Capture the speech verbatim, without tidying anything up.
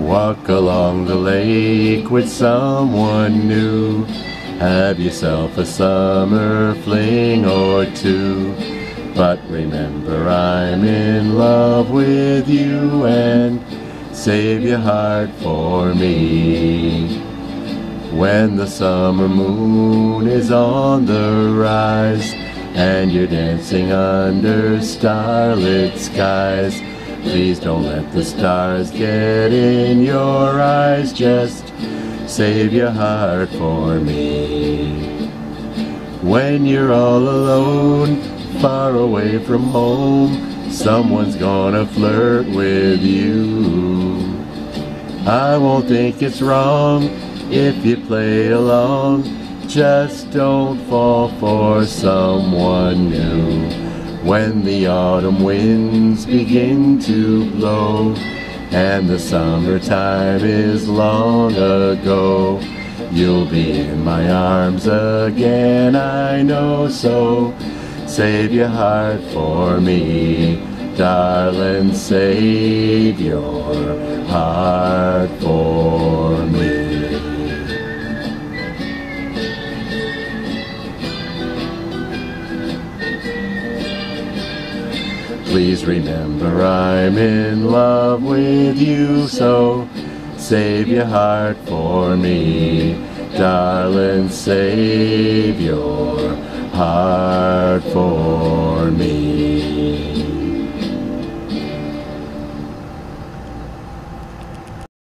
Walk along the lake with someone new. Have yourself a summer fling or two. But remember, I'm in love with you, and save your heart for me. When the summer moon is on the rise and you're dancing under starlit skies, please don't let the stars get in your eyes. Just save your heart for me. When you're all alone, far away from home, someone's gonna flirt with you. I won't think it's wrong if you play along. Just don't fall for someone new. When the autumn winds begin to blow and the summertime is long ago, you'll be in my arms again, I know. So save your heart for me, darling, save your heart for me. Please remember, I'm in love with you, so save your heart for me, darling, save your heart for me.